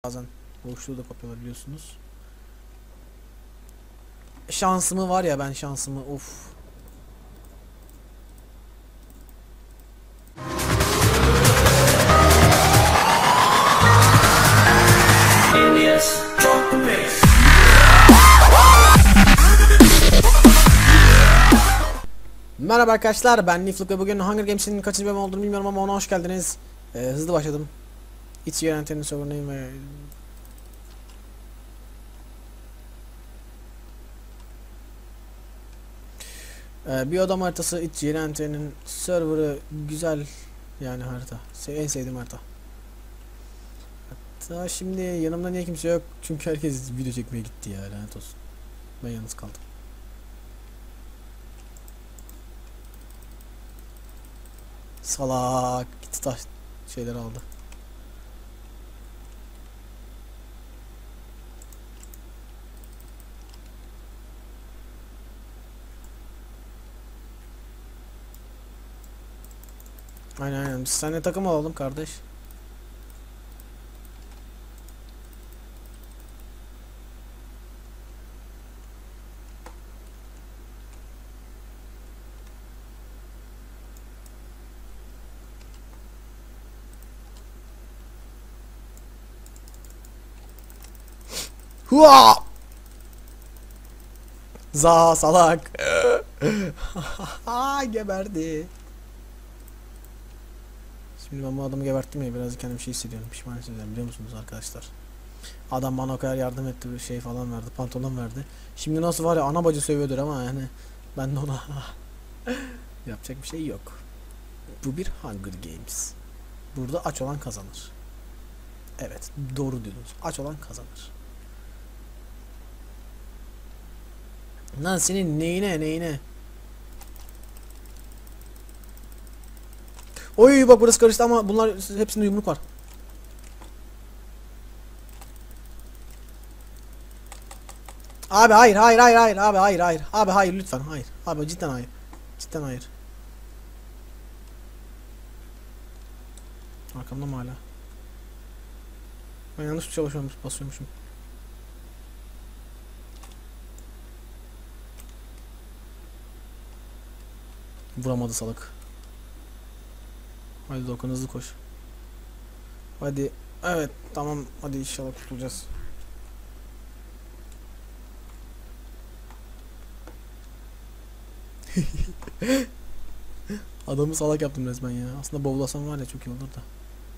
bazen boşluğu da kapıyorlar biliyorsunuz. Şansımı var ya, ben şansımı of. Merhaba arkadaşlar, ben Nifluk ve bugün Hunger Games'in kaçıncı bölüm olduğunu bilmiyorum ama ona hoş geldiniz. Hızlı başladım. İç yönetimini sorunayım ve... bir adam haritası, iç yönetiminin serverı güzel yani harita. En sevdiğim harita. Hatta şimdi yanımda niye kimse yok? Çünkü herkes video çekmeye gitti ya, lanet olsun. Ben yalnız kaldım. Salak gitti, taş şeyler aldı. Aynen biz seninle takım olalım kardeş. Hua! Za salak. Geberdi. Şimdi ben bu adamı geberttim ya, biraz kendimi şey hissediyorum, pişman hissediyorum biliyor musunuz arkadaşlar? Adam bana o kadar yardım etti, bir şey falan verdi, pantolon verdi. Şimdi nasıl var ya, ana bacı sövüyordur ama yani ben de ona yapacak bir şey yok. Bu bir Hunger Games. Burada aç olan kazanır. Evet, doğru diyorsunuz. Aç olan kazanır. Lan senin neyine? Oy bak, burası karıştı ama bunlar hepsinde yumruk var. Abi hayır abi, hayır abi, hayır lütfen, hayır abi, cidden hayır, cidden hayır. Arkamda mı hala? Ben yanlış tuşa basıyormuşum. Vuramadı salak. Hadi Dokan, hızlı koş. Hadi. Evet tamam, hadi inşallah kurtulacağız. Adamı salak yaptım resmen ya. Aslında bowlasam var ya, çok iyi olur da.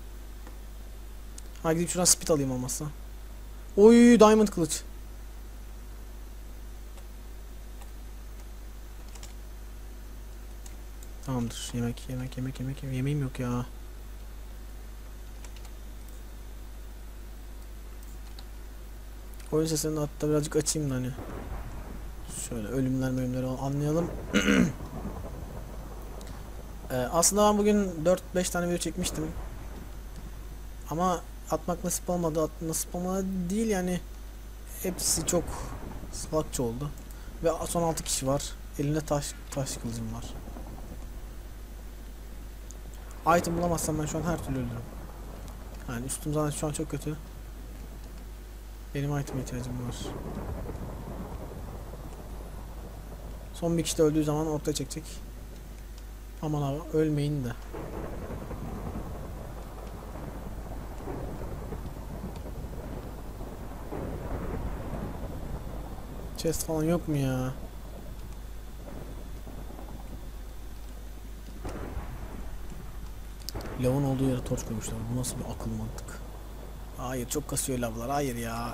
Ha, gidip şuradan speed alayım olmazsa. Oy, diamond kılıç. Tamamdır. Yemek. Yemeğim yok ya. Oyun sesini hatta birazcık açayım da hani. Şöyle ölümleri anlayalım. Aslında ben bugün 4-5 tane video çekmiştim. Ama atmak nasip olmadı. Nasip olmadı değil yani. Hepsi çok salakça oldu. Ve son 6 kişi var. Elinde taş kılıcım var. Item bulamazsam ben şu an her türlü ölürüm. Yani üstüm zaten şu an çok kötü. Benim item'e ihtiyacım var. Son bir kişi de öldüğü zaman ortaya çekecek. Aman abi ölmeyin de. Chest falan yok mu ya? Lavın olduğu yere torç koymuşlar. Bu nasıl bir akıl mantık? Hayır, çok kasıyor lavlar. Hayır ya.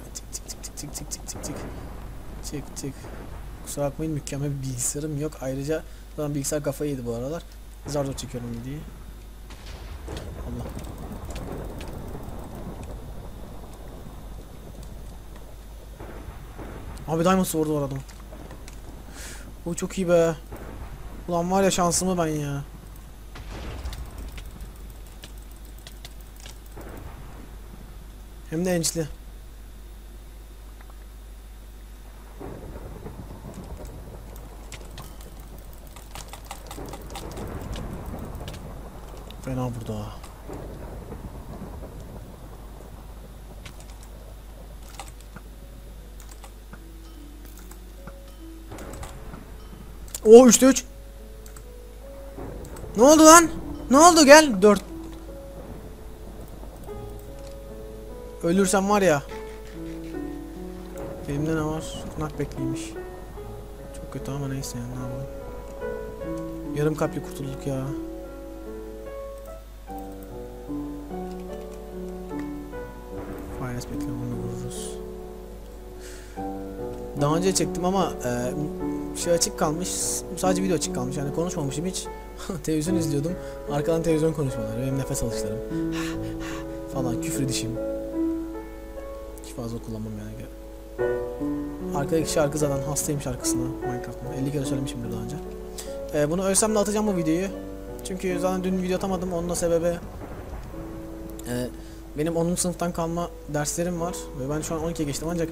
Çık. Kusura bakmayın, mükemmel bir bilgisayarım yok. Ayrıca zaten bilgisayar kafayı yedi bu aralar. Zar zor çekiyorum videoyu. Allah. Abi Diamond Sword var adam. O çok iyi be. Ulan var ya, şansımı ben ya. Hem de ençli. Fena burada. O 3'te 3. Ne oldu lan? Ne oldu, gel 4. Ölürsem var ya. Elimde ne var? Knak bekliymiş. Çok kötü ama neyse yani, ne yapalım. Yarım kalpli kurtulduk ya. Finance bekliyorum, onu vururuz. Daha önce çektim ama şey açık kalmış. Sadece video açık kalmış. Yani konuşmamışım hiç. Televizyon izliyordum. Arkadan televizyon konuşmaları, benim nefes alışlarım falan, küfür edişim. Hiç fazla kullanmam yani. Arkadaki şarkı zaten hastayım şarkısına Minecraft'ta. 50 kere söylemişimdir daha önce. Bunu ölsem de atacağım bu videoyu. Çünkü zaten dün video atamadım. Onun da sebebi benim 10. sınıftan kalma derslerim var ve ben şu an 12'ye geçtim ancak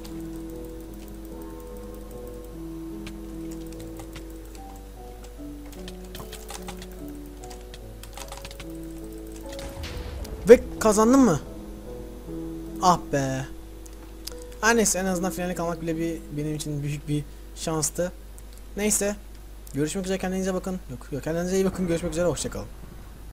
ve kazandım mı? Ah be. Her neyse, en azından finale kalmak bile benim için büyük bir şanstı. Neyse. Görüşmek üzere, kendinize bakın. Yok kendinize iyi bakın. Görüşmek üzere, hoşça kalın.